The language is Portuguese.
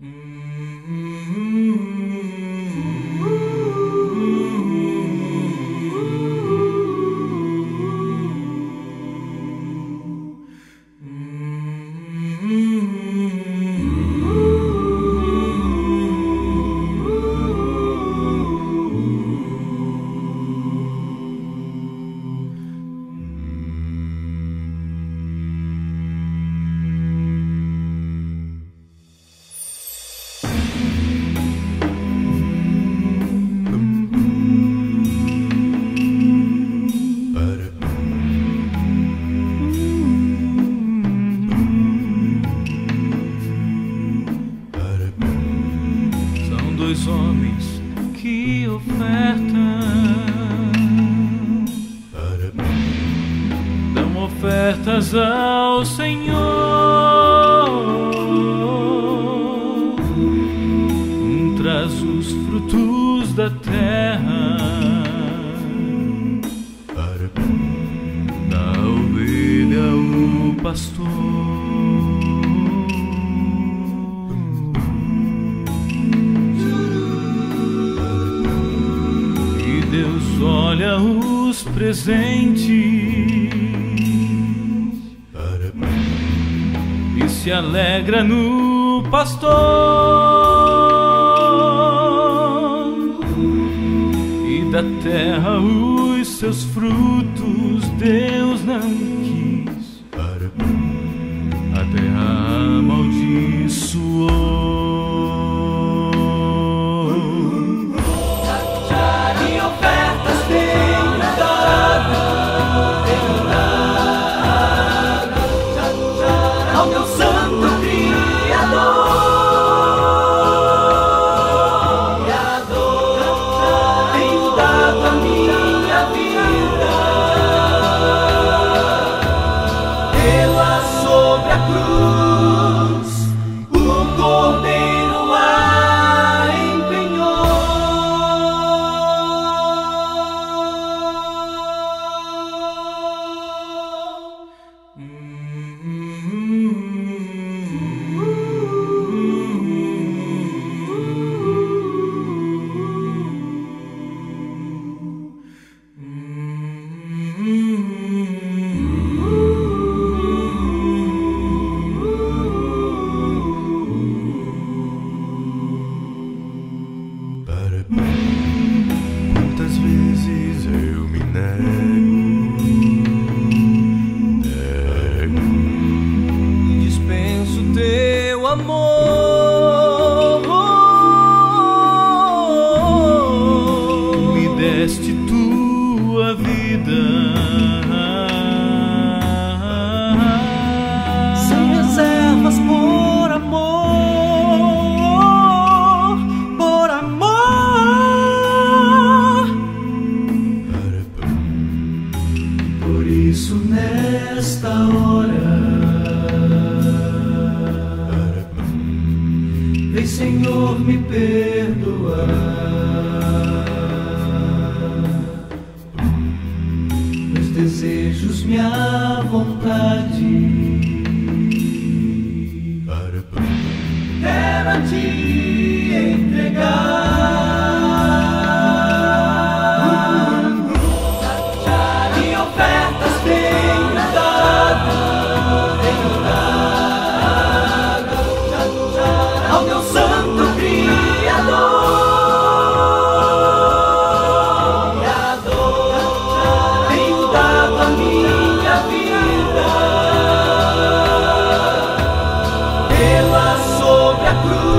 Dois homens que ofertam, dão ofertas ao Senhor. Traz os frutos da terra, da ovelha o pastor. Olha os presentes e se alegra no pastor, e da terra os seus frutos Deus não quis, a terra amaldiçoou. Ao meu santo Criador, tenho dado a minha vida, ela sobre a cruz, o Cordeiro a empenhou. Quantas vezes eu me nego E dispenso teu amor, me deste tua vida sem reservas, por amor, por amor. Por isso nesta hora, vem Senhor me perdoar. Meus desejos, minha vontade, quero a ti entregar. E ofertas tenho dado ao meu santo Criador. Tenho dado a minha vida, ela sobre a cruz.